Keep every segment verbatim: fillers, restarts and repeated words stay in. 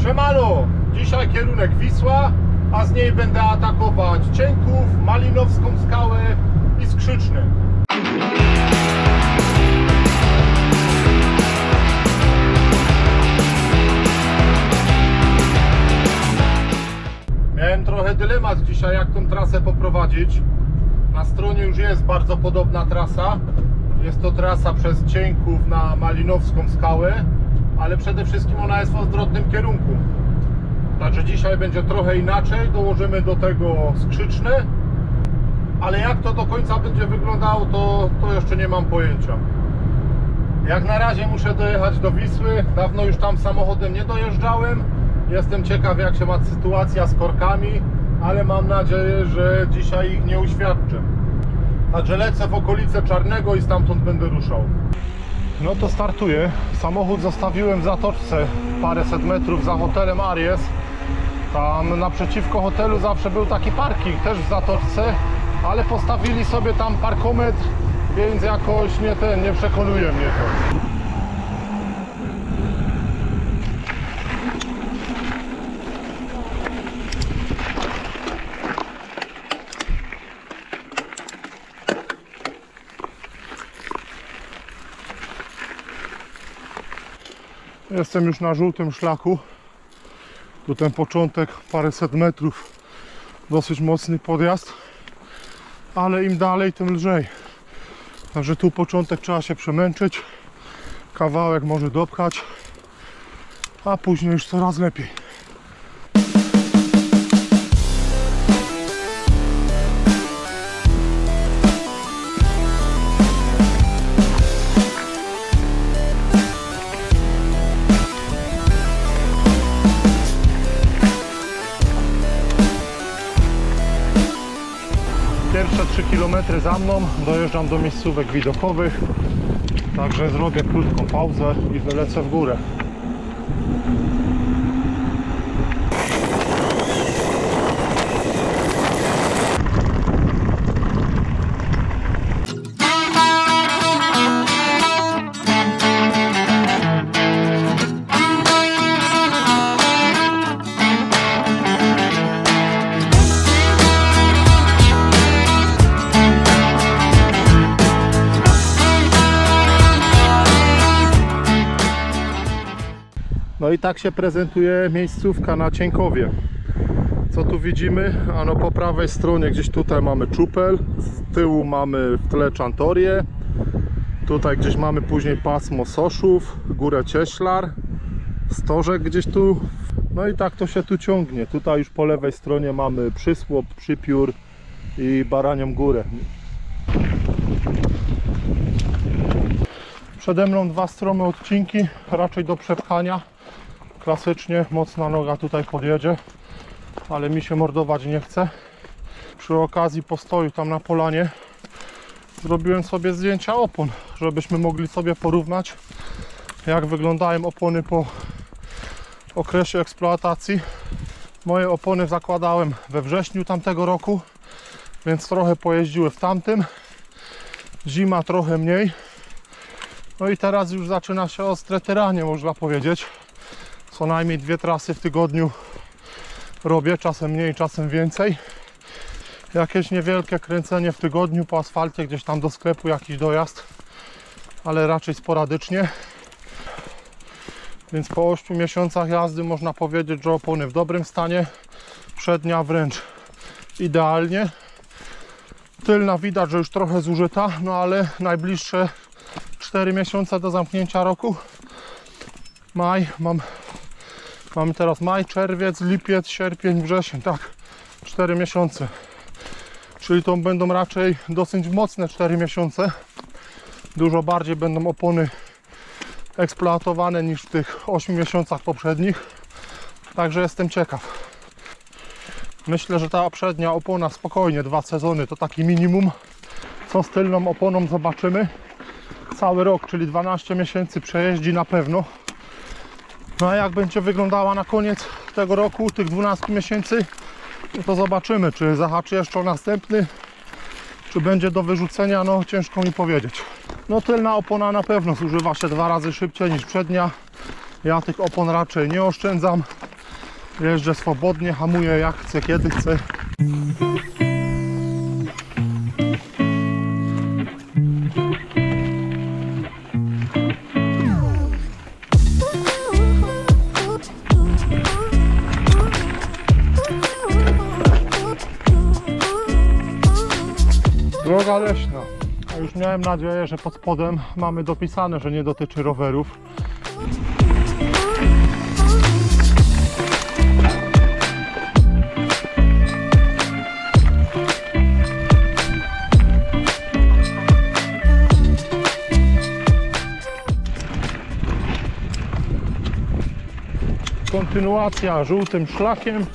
Siemano! Dzisiaj kierunek Wisła, a z niej będę atakować Cienków, Malinowską Skałę i Skrzyczny. Miałem trochę dylemat dzisiaj, jak tą trasę poprowadzić. Na stronie już jest bardzo podobna trasa. Jest to trasa przez Cienków na Malinowską Skałę, ale przede wszystkim ona jest w odwrotnym kierunku. Także dzisiaj będzie trochę inaczej, dołożymy do tego Skrzyczne, ale jak to do końca będzie wyglądało, to, to jeszcze nie mam pojęcia. Jak na razie muszę dojechać do Wisły, dawno już tam samochodem nie dojeżdżałem. Jestem ciekaw, jak się ma sytuacja z korkami, ale mam nadzieję, że dzisiaj ich nie uświadczę. Także lecę w okolice Czarnego i stamtąd będę ruszał. No to startuję. Samochód zostawiłem w zatoczce paręset metrów za hotelem Aries. Tam naprzeciwko hotelu zawsze był taki parking, też w zatoczce, ale postawili sobie tam parkometr, więc jakoś nie ten, nie przekonuje mnie to. Jestem już na żółtym szlaku. Tu ten początek, paręset metrów, dosyć mocny podjazd, ale im dalej, tym lżej. Także tu początek trzeba się przemęczyć, kawałek może dopchać, a później już coraz lepiej. Pierwsze trzy kilometry za mną, dojeżdżam do miejscówek widokowych, także zrobię krótką pauzę i wylecę w górę. No i tak się prezentuje miejscówka na Cienkowie. Co tu widzimy? Ano po prawej stronie gdzieś tutaj mamy Czupel, z tyłu mamy w tle Czantorię, tutaj gdzieś mamy później pasmo Soszów, Górę Cieślar, Stożek gdzieś tu. No i tak to się tu ciągnie. Tutaj już po lewej stronie mamy Przysłop, Przypiór i Baranią Górę. Przede mną dwa strome odcinki, raczej do przepchania. Klasycznie mocna noga tutaj podjedzie, ale mi się mordować nie chce. Przy okazji postoju tam na polanie zrobiłem sobie zdjęcia opon, żebyśmy mogli sobie porównać, jak wyglądają opony po okresie eksploatacji. Moje opony zakładałem we wrześniu tamtego roku, więc trochę pojeździły w tamtym. Zima trochę mniej. No i teraz już zaczyna się ostre tyranie, można powiedzieć. Co najmniej dwie trasy w tygodniu robię, czasem mniej, czasem więcej. Jakieś niewielkie kręcenie w tygodniu po asfalcie, gdzieś tam do sklepu jakiś dojazd, ale raczej sporadycznie. Więc po ośmiu miesiącach jazdy można powiedzieć, że opony w dobrym stanie, przednia wręcz idealnie. Tylna widać, że już trochę zużyta, no ale najbliższe cztery miesiące do zamknięcia roku. Maj, mam, mamy teraz maj, czerwiec, lipiec, sierpień, wrzesień, tak, cztery miesiące. Czyli to będą raczej dosyć mocne cztery miesiące. Dużo bardziej będą opony eksploatowane niż w tych ośmiu miesiącach poprzednich. Także jestem ciekaw. Myślę, że ta przednia opona spokojnie dwa sezony to taki minimum. Co z tylną oponą zobaczymy. Cały rok, czyli dwanaście miesięcy przejeździ na pewno. No a jak będzie wyglądała na koniec tego roku, tych dwunastu miesięcy, no to zobaczymy, czy zahaczy jeszcze o następny, czy będzie do wyrzucenia, no ciężko mi powiedzieć. No tylna opona na pewno zużywa się dwa razy szybciej niż przednia. Ja tych opon raczej nie oszczędzam. Jeżdżę swobodnie, hamuję jak chcę, kiedy chcę. Droga leśna. A już miałem nadzieję, że pod spodem mamy dopisane, że nie dotyczy rowerów. Kontynuacja żółtym szlakiem.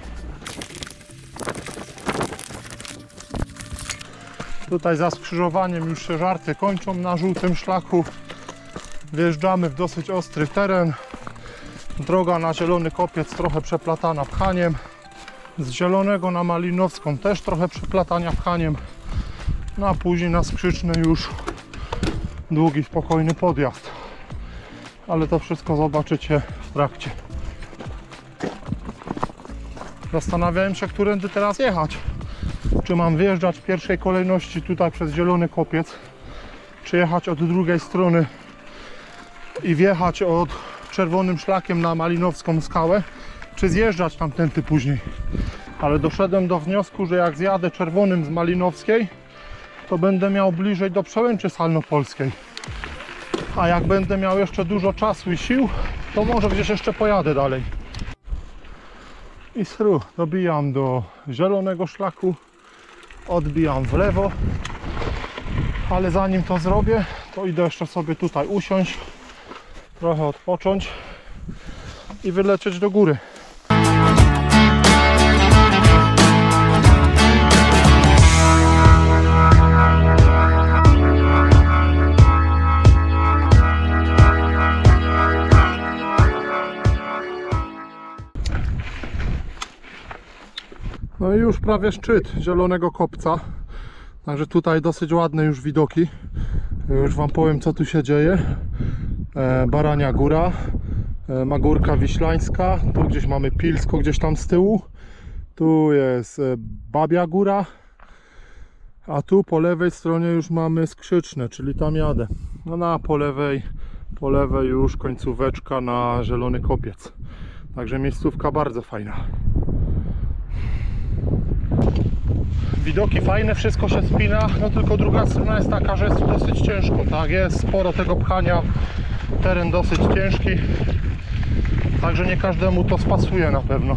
Tutaj za skrzyżowaniem już się żarty kończą na żółtym szlaku. Wjeżdżamy w dosyć ostry teren. Droga na Zielony Kopiec trochę przeplatana pchaniem. Z Zielonego na Malinowską też trochę przeplatania pchaniem. No a później na Skrzyczne już długi, spokojny podjazd. Ale to wszystko zobaczycie w trakcie. Zastanawiałem się, którędy teraz jechać. Czy mam wjeżdżać w pierwszej kolejności tutaj przez Zielony Kopiec, czy jechać od drugiej strony i wjechać od czerwonym szlakiem na Malinowską skałę, czy zjeżdżać tamtędy później. Ale doszedłem do wniosku, że jak zjadę czerwonym z Malinowskiej, to będę miał bliżej do Przełęczy Salnopolskiej. A jak będę miał jeszcze dużo czasu i sił, to może gdzieś jeszcze pojadę dalej. I sru, dobijam do Zielonego Szlaku, odbijam w lewo, ale zanim to zrobię, to idę jeszcze sobie tutaj usiąść, trochę odpocząć i wylecieć do góry. No i już prawie szczyt Zielonego Kopca, także tutaj dosyć ładne już widoki. Już wam powiem, co tu się dzieje. e, Barania Góra, e, Magórka Wiślańska, tu gdzieś mamy Pilsko gdzieś tam z tyłu, tu jest e, Babia Góra, a tu po lewej stronie już mamy Skrzyczne, czyli tam jadę. No na po lewej, po lewej już końcóweczka na Zielony Kopiec, także miejscówka bardzo fajna. Widoki fajne, wszystko się spina, no tylko druga strona jest taka, że jest tu dosyć ciężko, tak? Jest sporo tego pchania, teren dosyć ciężki, także nie każdemu to spasuje na pewno.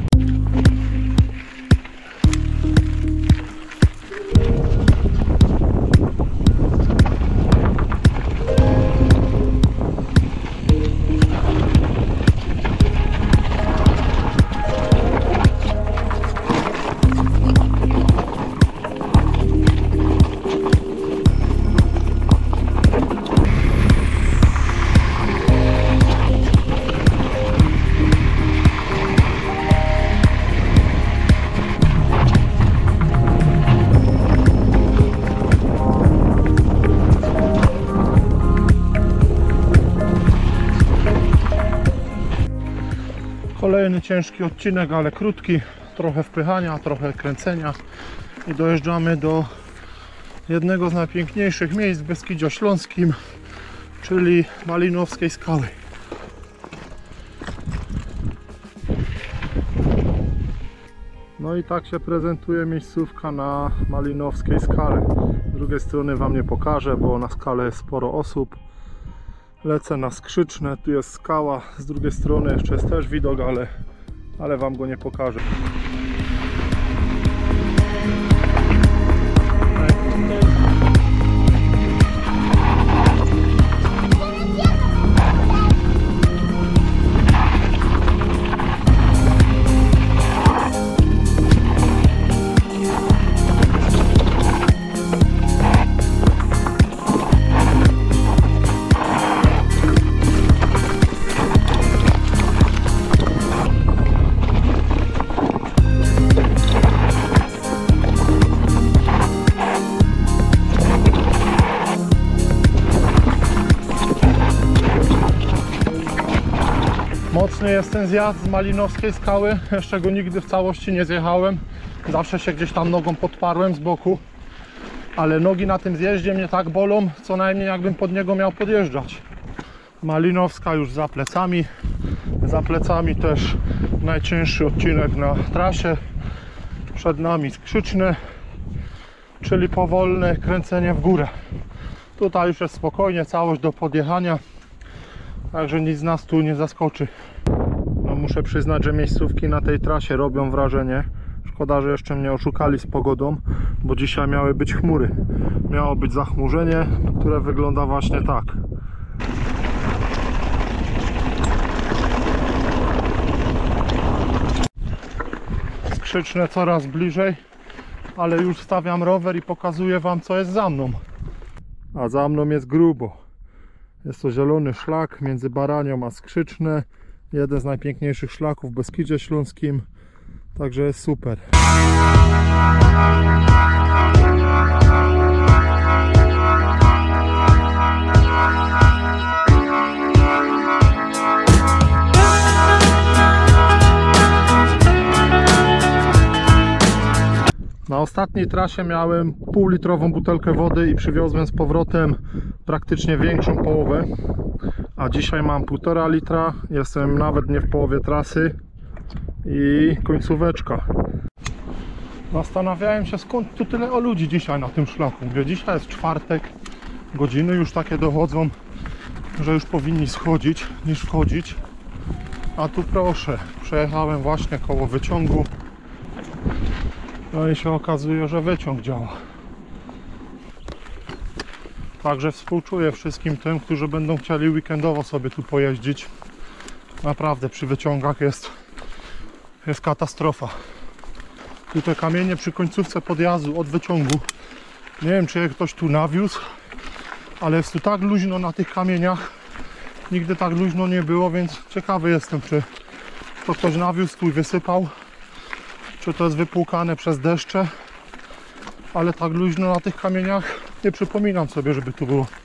Kolejny ciężki odcinek, ale krótki, trochę wpychania, trochę kręcenia i dojeżdżamy do jednego z najpiękniejszych miejsc w Beskidzie Śląskim, czyli Malinowskiej Skały. No i tak się prezentuje miejscówka na Malinowskiej Skale. Z drugiej strony wam nie pokażę, bo na skale jest sporo osób. Lecę na Skrzyczne, tu jest skała, z drugiej strony jeszcze jest też widok, ale, ale wam go nie pokażę. Śmieszny jest ten zjazd z Malinowskiej Skały. Jeszcze go nigdy w całości nie zjechałem. Zawsze się gdzieś tam nogą podparłem z boku. Ale nogi na tym zjeździe mnie tak bolą, co najmniej jakbym pod niego miał podjeżdżać. Malinowska już za plecami. Za plecami też najcięższy odcinek na trasie. Przed nami Skrzyczne, czyli powolne kręcenie w górę. Tutaj już jest spokojnie, całość do podjechania, także nic nas tu nie zaskoczy. No, muszę przyznać, że miejscówki na tej trasie robią wrażenie. Szkoda, że jeszcze mnie oszukali z pogodą, bo dzisiaj miały być chmury. Miało być zachmurzenie, które wygląda właśnie tak. Skrzyczne coraz bliżej, ale już stawiam rower i pokazuję wam, co jest za mną. A za mną jest grubo. Jest to zielony szlak między Baranią a Skrzyczne. Jeden z najpiękniejszych szlaków w Beskidzie Śląskim. Także jest super. Na ostatniej trasie miałem półlitrową butelkę wody i przywiozłem z powrotem praktycznie większą połowę. A dzisiaj mam półtora litra, jestem nawet nie w połowie trasy i końcóweczka. Zastanawiałem się, skąd tu tyle o ludzi dzisiaj na tym szlaku. Mówię, dzisiaj jest czwartek, godziny już takie dochodzą, że już powinni schodzić niż wchodzić. A tu proszę, przejechałem właśnie koło wyciągu. No i się okazuje, że wyciąg działa. Także współczuję wszystkim tym, którzy będą chcieli weekendowo sobie tu pojeździć. Naprawdę przy wyciągach jest, jest katastrofa. Tu te kamienie przy końcówce podjazdu od wyciągu. Nie wiem, czy je ktoś tu nawiózł, ale jest tu tak luźno na tych kamieniach. Nigdy tak luźno nie było, więc ciekawy jestem, czy to ktoś nawiózł tu i wysypał, czy to jest wypłukane przez deszcze. Ale tak luźno na tych kamieniach nie przypominam sobie, żeby tu było.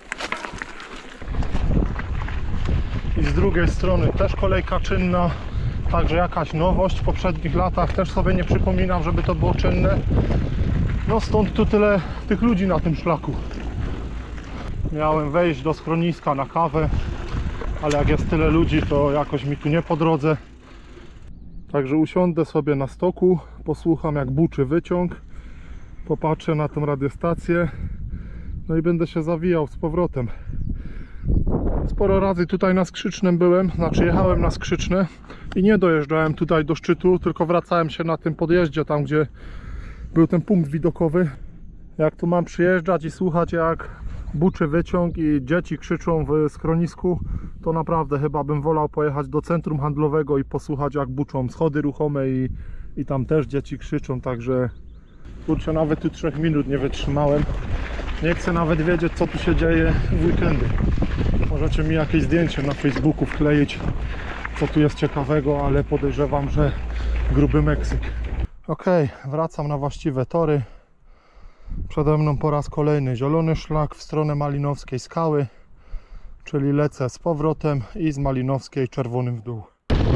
I z drugiej strony też kolejka czynna, także jakaś nowość. W poprzednich latach też sobie nie przypominam, żeby to było czynne. No stąd tu tyle tych ludzi na tym szlaku. Miałem wejść do schroniska na kawę, ale jak jest tyle ludzi, to jakoś mi tu nie po drodze. Także usiądę sobie na stoku, posłucham, jak buczy wyciąg, popatrzę na tą radiostację, no i będę się zawijał z powrotem. Sporo razy tutaj na Skrzycznem byłem, znaczy jechałem na Skrzyczne i nie dojeżdżałem tutaj do szczytu, tylko wracałem się na tym podjeździe, tam gdzie był ten punkt widokowy. Jak tu mam przyjeżdżać i słuchać, jak buczy wyciąg i dzieci krzyczą w schronisku, to naprawdę chyba bym wolał pojechać do centrum handlowego i posłuchać, jak buczą schody ruchome i, i tam też dzieci krzyczą. Także kurczę, nawet tu trzech minut nie wytrzymałem. Nie chcę nawet wiedzieć, co tu się dzieje w weekendy. Możecie mi jakieś zdjęcie na Facebooku wkleić, co tu jest ciekawego, ale podejrzewam, że gruby Meksyk. Ok, wracam na właściwe tory. Przede mną po raz kolejny zielony szlak w stronę Malinowskiej Skały, czyli lecę z powrotem i z Malinowskiej czerwonym w dół.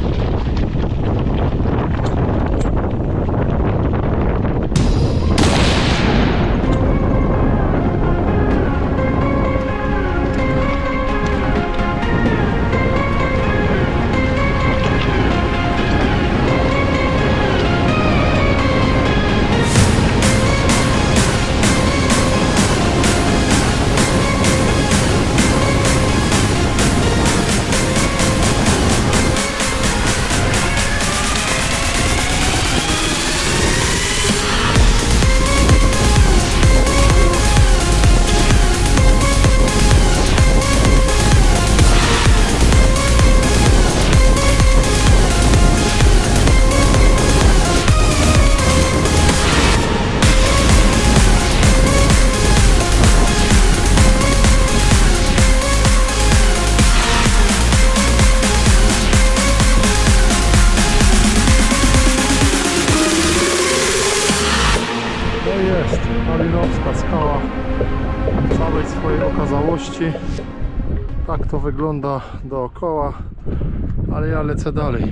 Malinowska Skała w całej swojej okazałości. Tak to wygląda dookoła, ale ja lecę dalej.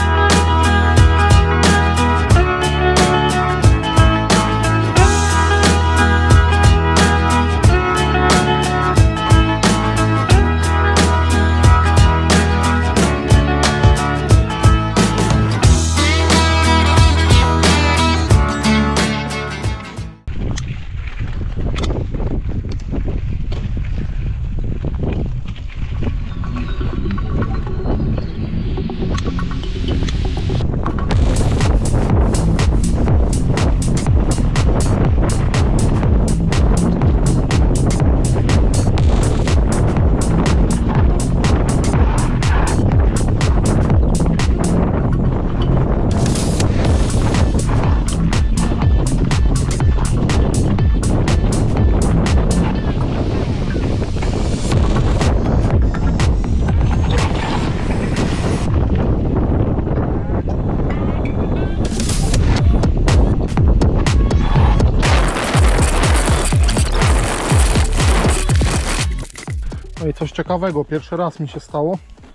No i coś ciekawego, pierwszy raz mi się stało.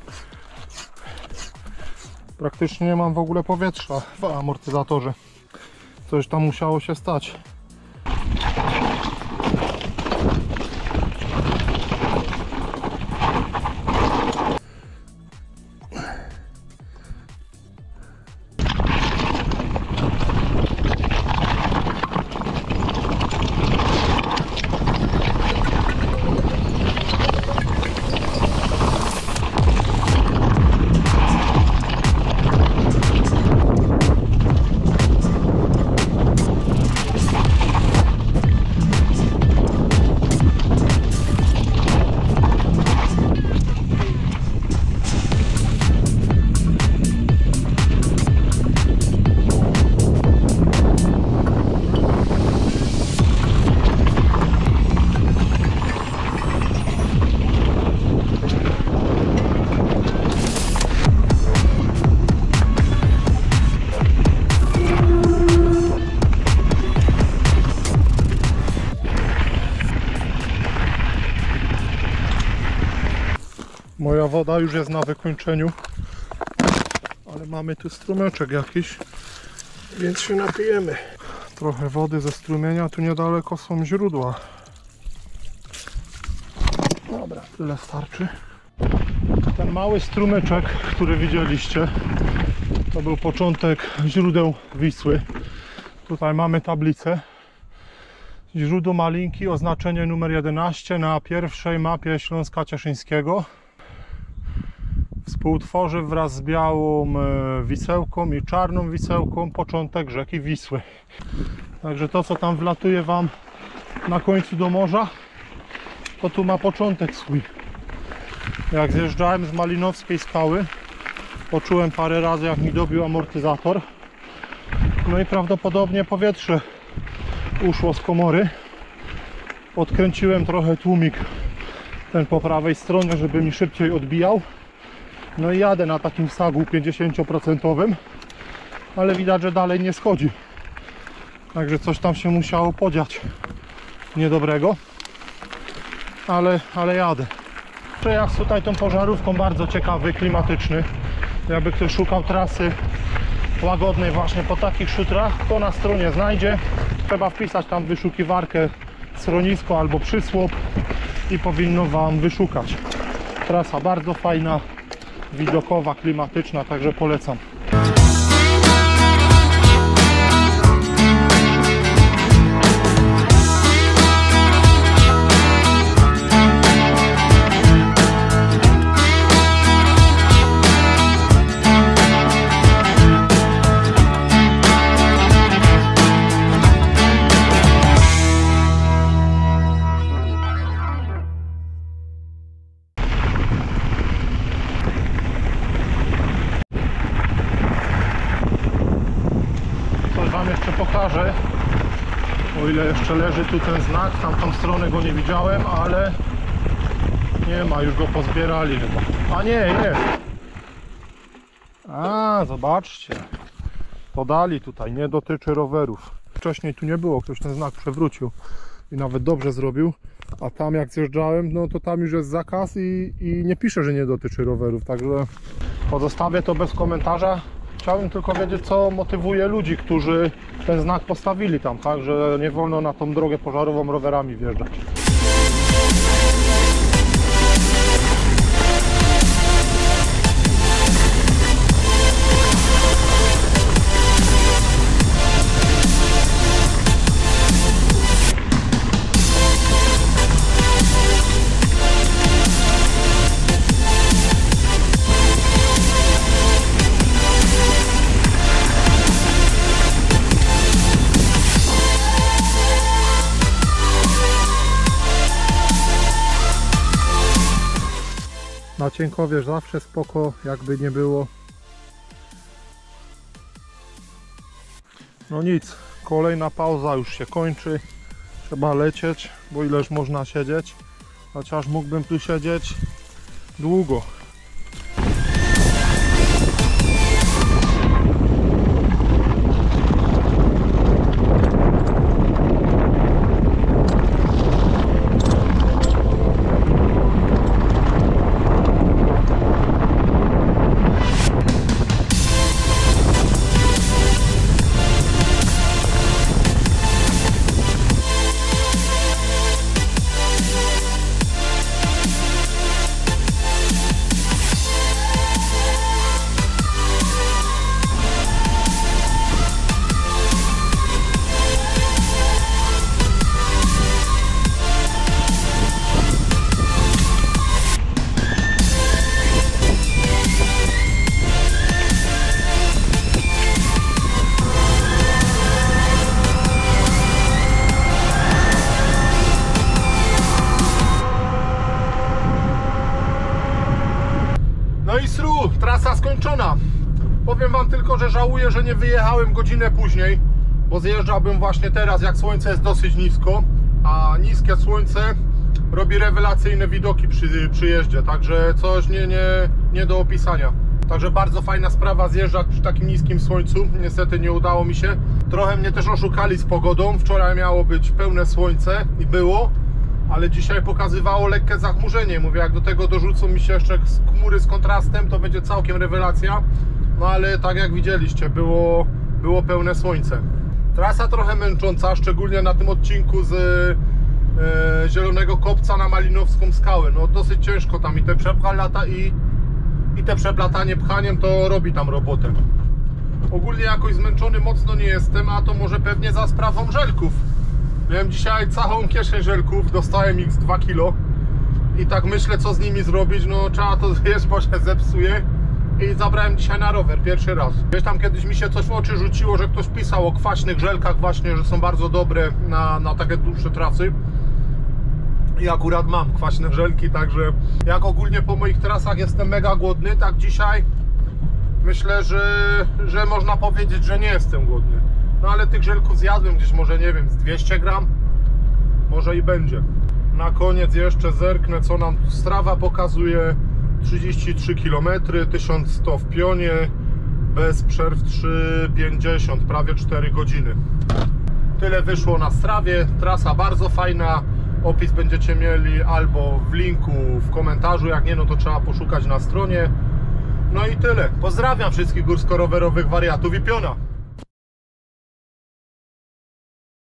Praktycznie nie mam w ogóle powietrza w amortyzatorze. Coś tam musiało się stać. Moja woda już jest na wykończeniu, ale mamy tu strumyczek jakiś, więc się napijemy. Trochę wody ze strumienia, tu niedaleko są źródła. Dobra, tyle starczy. Ten mały strumyczek, który widzieliście, to był początek źródeł Wisły. Tutaj mamy tablicę. Źródło Malinki, oznaczenie numer jedenaście na pierwszej mapie Śląska Cieszyńskiego. Współtworzy wraz z Białą Wisełką i Czarną Wisełką początek rzeki Wisły. Także to, co tam wlatuje Wam na końcu do morza, to tu ma początek swój. Jak zjeżdżałem z Malinowskiej Skały, poczułem parę razy, jak mi dobił amortyzator. No i prawdopodobnie powietrze uszło z komory. Odkręciłem trochę tłumik ten po prawej stronie, żeby mi szybciej odbijał. No i jadę na takim sagu pięćdziesięcioprocentowym, ale widać, że dalej nie schodzi. Także coś tam się musiało podziać niedobrego, ale, ale jadę. Przejazd tutaj tą pożarówką bardzo ciekawy, klimatyczny. Jakby ktoś szukał trasy łagodnej właśnie po takich szutrach, to na stronie znajdzie. Trzeba wpisać tam w wyszukiwarkę schronisko albo przysłop i powinno Wam wyszukać. Trasa bardzo fajna, widokowa, klimatyczna, także polecam. Wam jeszcze pokażę, o ile jeszcze leży tu ten znak, w tamtą stronę go nie widziałem, ale nie ma, już go pozbierali chyba. A nie, jest. A, zobaczcie, podali tutaj, nie dotyczy rowerów. Wcześniej tu nie było, ktoś ten znak przewrócił i nawet dobrze zrobił, a tam jak zjeżdżałem, no to tam już jest zakaz i, i nie pisze, że nie dotyczy rowerów, także Pozostawię to bez komentarza. Chciałbym tylko wiedzieć, co motywuje ludzi, którzy ten znak postawili tam, tak, że nie wolno na tą drogę pożarową rowerami wjeżdżać. Na Cienkowie zawsze spoko, jakby nie było. No nic, kolejna pauza już się kończy. Trzeba lecieć, bo ileż można siedzieć. Chociaż mógłbym tu siedzieć długo. No i sru, trasa skończona. Powiem wam tylko, że żałuję, że nie wyjechałem godzinę później, bo zjeżdżałbym właśnie teraz, jak słońce jest dosyć nisko, a niskie słońce robi rewelacyjne widoki przy przyjeździe, także coś nie, nie, nie do opisania. Także bardzo fajna sprawa zjeżdżać przy takim niskim słońcu. Niestety nie udało mi się. Trochę mnie też oszukali z pogodą. Wczoraj miało być pełne słońce i było, ale dzisiaj pokazywało lekkie zachmurzenie. Mówię, jak do tego dorzucą mi się jeszcze chmury z kontrastem, to będzie całkiem rewelacja. No ale tak jak widzieliście, było, było pełne słońce. Trasa trochę męcząca, szczególnie na tym odcinku z e, Zielonego Kopca na Malinowską Skałę. No dosyć ciężko tam i te przepcha lata i, i te przeplatanie pchaniem to robi tam robotę. Ogólnie jakoś zmęczony mocno nie jestem, a to może pewnie za sprawą żelków. Miałem dzisiaj całą kieszeń żelków, dostałem ich z dwa kilo i tak myślę, co z nimi zrobić. No trzeba to zjeść, bo się zepsuje. I zabrałem dzisiaj na rower, pierwszy raz. Gdzieś tam kiedyś mi się coś w oczy rzuciło, że ktoś pisał o kwaśnych żelkach właśnie, że są bardzo dobre na, na takie dłuższe trasy. I akurat mam kwaśne żelki, także jak ogólnie po moich trasach jestem mega głodny, tak dzisiaj myślę, że, że można powiedzieć, że nie jestem głodny. No ale tych żelków zjadłem gdzieś może, nie wiem, z dwieście gram, może i będzie. Na koniec jeszcze zerknę, co nam Strava pokazuje. trzydzieści trzy kilometry, tysiąc sto w pionie, bez przerw trzy pięćdziesiąt, prawie cztery godziny. Tyle wyszło na Strawie, trasa bardzo fajna, opis będziecie mieli albo w linku, w komentarzu, jak nie, no to trzeba poszukać na stronie. No i tyle, pozdrawiam wszystkich górsko-rowerowych wariatów i piona.